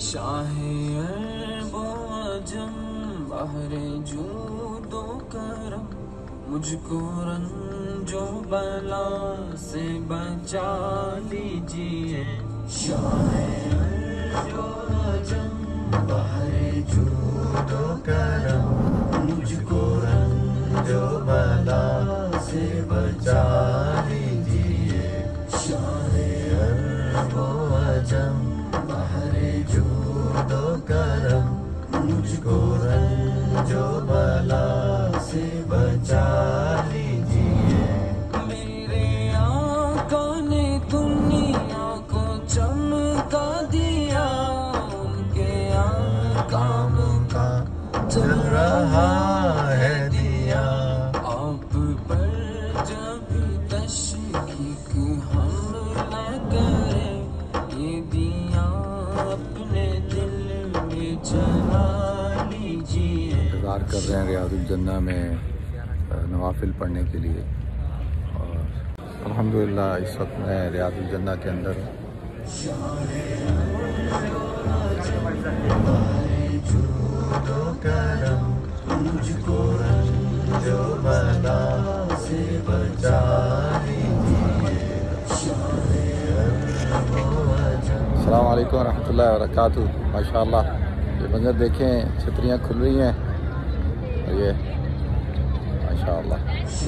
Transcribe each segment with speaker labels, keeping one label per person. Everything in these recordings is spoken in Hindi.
Speaker 1: शाहे अरबो अजम बहरे जूदो करम, मुझको रंजो बला से बचा लीजिए। शाहे अरबो अजम बहरे जूदो करम, मुझको रंजो बला से बचा लीजिए। शाहे अरबो अजम बहरे जूदो करम, मुझको रंजो बला से बचा लीजिए। मेरे आका ने दुनिया को चमका दिया, उनके काम का चल रहा है दिया। आप पर जब तशकीक हमला करे, ये दिया अपने दिल में जला लीजिए।
Speaker 2: इंतज़ार कर रहे हैं रियादुल जन्ना में नवाफिल पढ़ने के लिए। और अल्हम्दुलिल्लाह इस वक्त मैं रियादुल जन्ना के अंदर हूँ। अस्सलाम वालेकुम रहमतुल्लाहि व बरकातुहू। माशाअल्लाह ये मंज़र देखें, छतरियाँ खुल रही हैं और ये माशाअल्लाह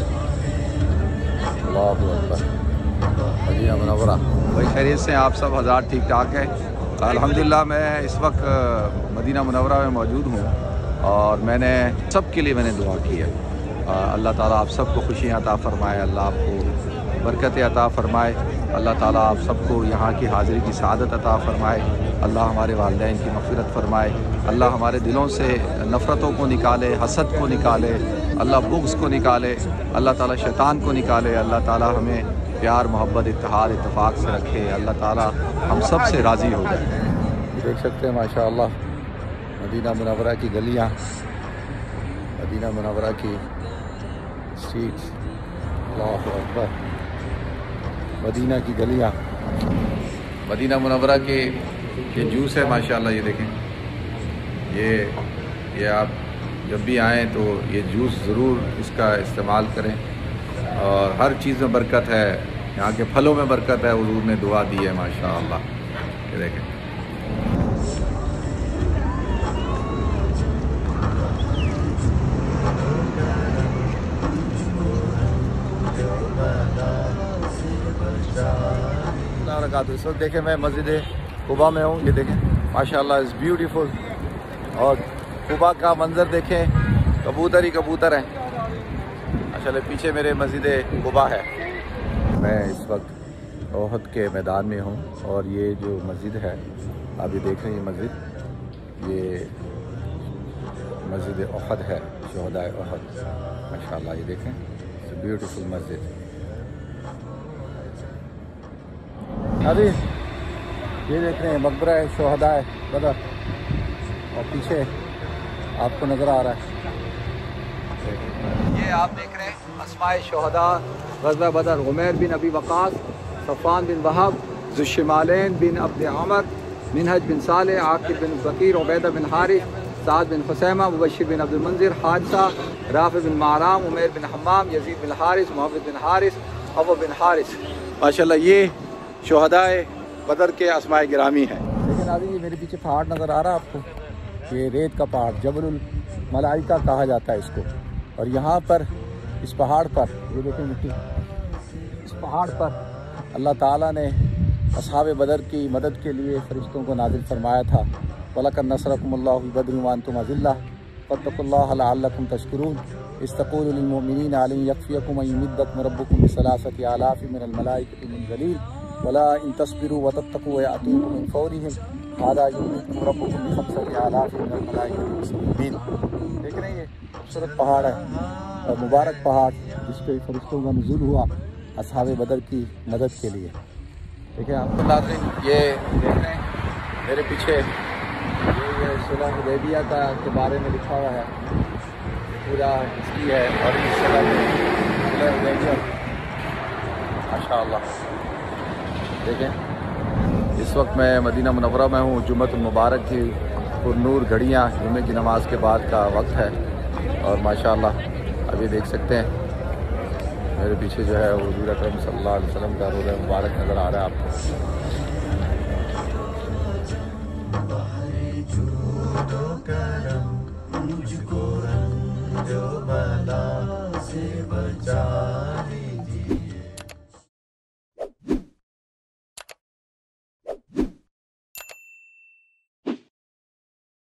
Speaker 2: अल्लाहु अकबर। Medina Munawwara. भाई खैरियत से आप सब? हज़ार ठीक ठाक है अल्हम्दुलिल्लाह। मैं इस वक्त मदीना मुनव्वरा में मौजूद हूँ और मैंने सब के लिए दुआ की है। अल्लाह ताला आप सबको खुशियाँ अता फ़रमाए, अल्लाह आपको बरकत अता फ़रमाए, अल्लाह ताला आप सबको यहाँ की हाज़िरी की सआदत अता फ़रमाए, अल्लाह हमारे वालिदैन की मग़फ़िरत फ़रमाए, अल्लाह हमारे दिलों से नफ़रतों को निकाले, हसद को निकाले, अल्लाह बुग़्ज़ को निकाले, अल्लाह ताला शैतान को निकाले, अल्लाह ताला हमें प्यार मोहब्बत इत्तेहाद इत्तेफ़ाक़ से रखे, अल्लाह ताला हम सब से राज़ी हो जाए। देख सकते हैं माशाअल्लाह मदीना मुनव्वरा की गलियाँ, मदीना मुनव्वरा की स्ट्रीट्स, अल्लाहु अकबर। मदीना की गलियाँ, मदीना मुनव्वरा के ये जूस है माशाअल्लाह। ये देखें, ये आप जब भी आएँ तो ये जूस ज़रूर इसका इस्तेमाल करें। और हर चीज़ में बरकत है, यहाँ के फलों में बरकत है, हुज़ूर ने दुआ दी है माशाअल्लाह। ये देखें, इस वक्त देखें मैं मस्जिद कुबा में हूँ। ये देखें माशाअल्लाह इज़ ब्यूटीफुल। और कुबा का मंज़र देखें, कबूतर ही कबूतर हैं माशाअल्लाह। पीछे मेरे मस्जिद कुबा है। मैं इस वक्त ओहद के मैदान में हूँ और ये जो मस्जिद है आप ये देख रहे हैं, मस्जिद ये मस्जिद ओहद है, शोहदाए ओहद माशाअल्लाह। ये देखें ब्यूटीफुल मस्जिद। अभी ये देख रहे हैं मकबरा है शोहदाए बदर, और पीछे आपको नज़र आ रहा है ये आप देख रहे हैं अस्माए शोहदा ग़ज़वा बदर, उमैर बिन अबी वक़ास, सफ़वान बिन वहब, ज़ुश्शिमालैन बिन अब्द अमर, मिनहज बिन साले, आकिब बिन बकीर, उबैदा बिन हारिस, साद बिन खुसैमा, मुबश्शिर बिन अब्दुल मंज़िर, हादसा, राफ़ि बिन माराम, उमैर बिन हम्माम, यज़ीद बिन हारिस, मोहम्मद बिन हारिस, अबू बिन हारिस। माशाअल्लाह ये शोहदाए बदर के अस्माए गिरामी हैं। लेकिन अभी ये मेरे पीछे पहाड़ नज़र आ रहा है आपको, ये रेत का पहाड़ जबरुल मलाइका कहा जाता है इसको। और यहाँ पर इस पहाड़ पर ये देखिए मिट्टी, इस पहाड़ पर अल्लाह ताला ने अस्हाब बदर की मदद के लिए फ़रिश्तों को नाज़िल फरमाया था। वलक़द नसरकुमुल्लाहु बिबदरिन व अंतुम अज़िल्ला फत्तक़ुल्लाह लअल्लकुम तशकुरून इस्तक़ूलु लिलमुमिनीना अलन यकफ़ियकुम अन युमिद्दकुम रब्बुकुम बिसलासति आलाफ़िन मिनल मलाइकति मुनज़लीन वला इन तस्बिरू व तत्तक़ू यअतूकुम मिन फ़ौरिहिम हादा युमिद्दकुम रब्बुकुम बिख़म्सति आलाफ़िन मिनल मलाइकति मुसव्विमीन। देख रहे हैं ये खूबसूरत पहाड़ है और मुबारक पहाड़ जिस पर फ़रिश्तों का नुज़ूल हुआ अस्हाब बदर की मदद के लिए। देखिए आपको नाज़रीन ये देख रहे हैं मेरे पीछे ये सुलह हुदैबिया का के बारे में लिखा हुआ है, पूरा हिस्ट्री है। और इस सुलह हुदैबिया माशाअल्लाह देखें इस वक्त मैं मदीना मुनव्वरा में हूँ। जुम्मतुल मुबारक की पुरनूर घड़ियाँ जुम्मे की नमाज के बाद का वक्त है और माशाअल्लाह अभी देख सकते हैं मेरे पीछे जो है हुज़ूर अकरम सल्लल्लाहु अलैहि वसल्लम का रोज़ा मुबारक नज़र आ रहा है आपको।